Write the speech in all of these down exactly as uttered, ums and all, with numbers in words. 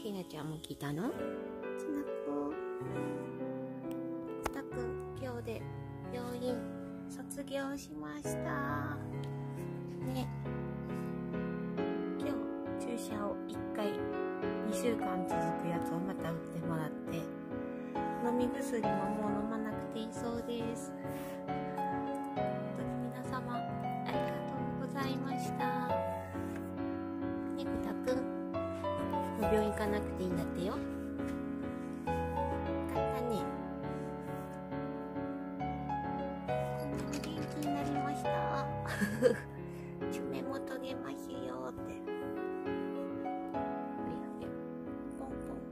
ひなちゃんも来たの？つなこ。たくん、今日で病院卒業しました。ね。今日注射をいっかいにしゅうかん続くやつをまた打ってもらって、飲み薬ももう飲まなくていいそうです。本当に皆様ありがとうございました。ねぶたくん、もう病院行かなくていいんだってよ。よかったね。本当に元気になりました。爪も研げますよって。ポンポン。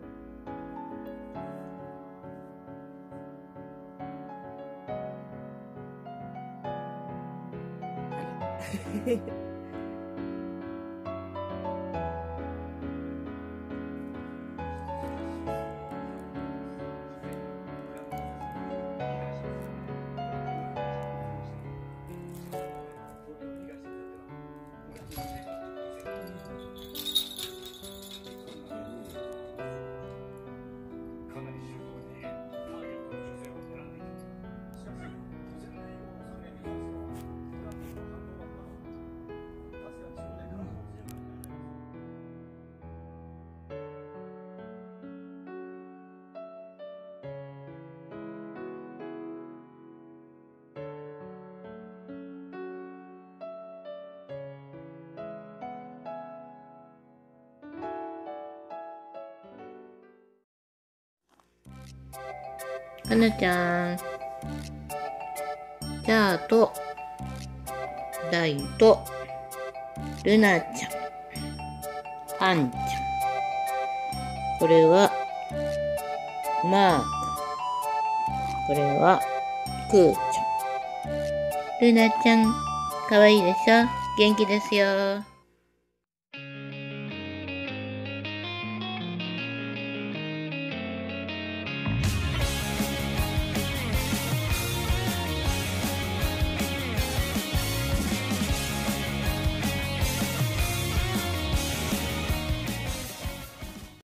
あれはなちゃん、じゃあと、ダイと、ルナちゃん、パンちゃん。これは、マーク。これは、クーちゃん。ルナちゃん、かわいいでしょ？元気ですよ。